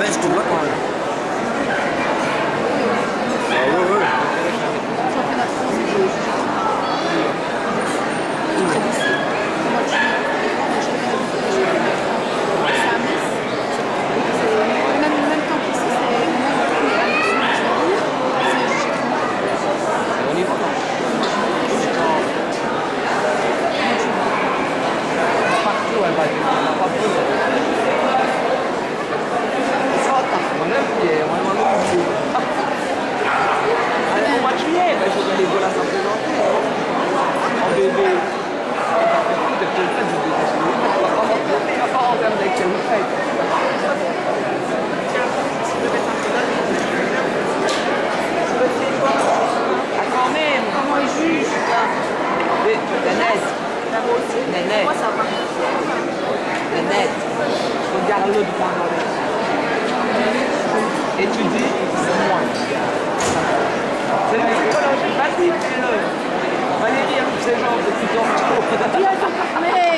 baisse, tu vois quand même. Ah ouais, ouais. Championnat de France. Même temps qu'ici, c'est On y va. Partout, elle va être. Allez, au mois de juillet, ben, je vais aller voir la présenter. En bébé. Quand même. comment ils jugent. Mais, Nanette. Nanette. Moi, ça va. Nanette. Regarde-le droit dans l'œil. Et tu dis, c'est moi. C'est le psychologie. Vas-y, fais-le. Valérie, avec ses jambes, c'est tout en Mais...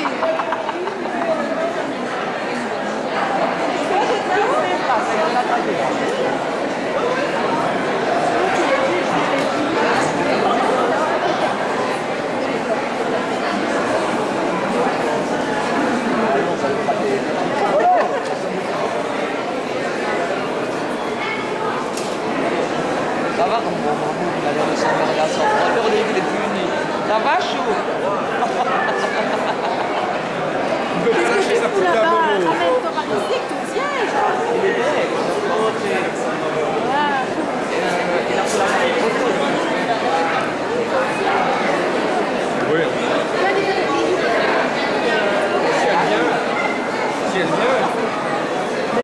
Ça va comme bon maman, il a l'air de s'emmerder à son frère, il est plus uni. Ça va chaud? Qu'est-ce que tu fous là-bas? Ramène-toi par ici que tu sièges. Il est bien, il a pris la photo. Oui. Si elle vient,